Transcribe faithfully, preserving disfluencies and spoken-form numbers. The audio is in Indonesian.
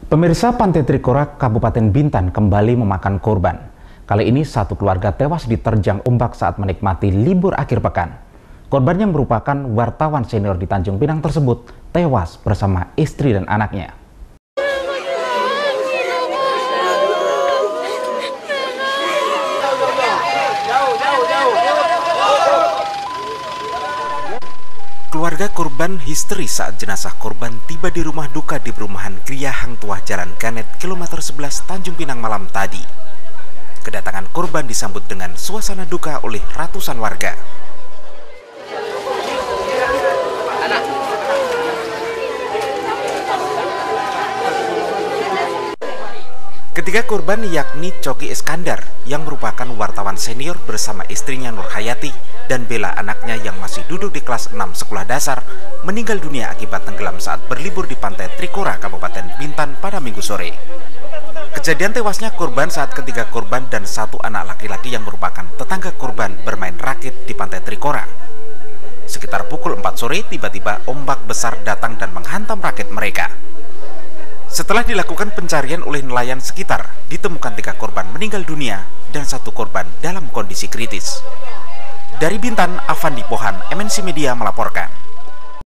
Pemirsa, Pantai Trikora, Kabupaten Bintan kembali memakan korban. Kali ini satu keluarga tewas diterjang ombak saat menikmati libur akhir pekan. Korban yang merupakan wartawan senior di Tanjung Pinang tersebut tewas bersama istri dan anaknya. Keluarga korban histeris saat jenazah korban tiba di rumah duka di perumahan Kriya Hang Tuah Jalan Ganet, kilometer sebelas Tanjung Pinang malam tadi. Kedatangan korban disambut dengan suasana duka oleh ratusan warga. Ketiga korban yakni Coki Iskandar yang merupakan wartawan senior bersama istrinya Nur Hayati dan Bella anaknya yang masih duduk di kelas enam sekolah dasar meninggal dunia akibat tenggelam saat berlibur di Pantai Trikora, Kabupaten Bintan pada Minggu sore. Kejadian tewasnya korban saat ketiga korban dan satu anak laki-laki yang merupakan tetangga korban bermain rakit di Pantai Trikora. Sekitar pukul empat sore tiba-tiba ombak besar datang dan menghantam rakit mereka. Setelah dilakukan pencarian oleh nelayan sekitar, ditemukan tiga korban meninggal dunia dan satu korban dalam kondisi kritis. Dari Bintan, Avandi Pohan, M N C Media melaporkan.